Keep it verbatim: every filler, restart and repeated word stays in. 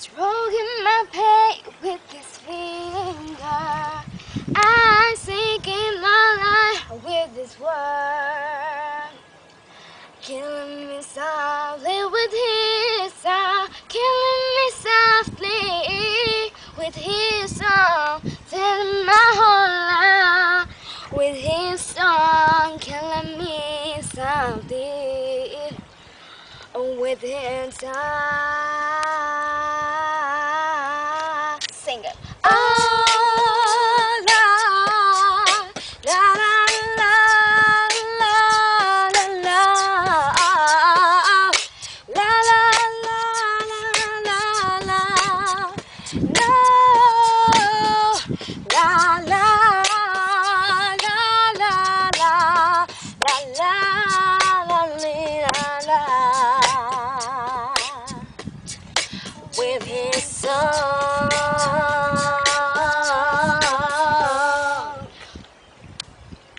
Stroking my pay with his finger, I sinking my life with his word, killing me softly with his song, killing me softly with his song, filling my whole life with his song, killing me softly with his song. Sing it. Oh, la, la, la, la, la, la, la, la, la, la, la, la, no, la, la, la, la, la, la, la, la, la, with his song.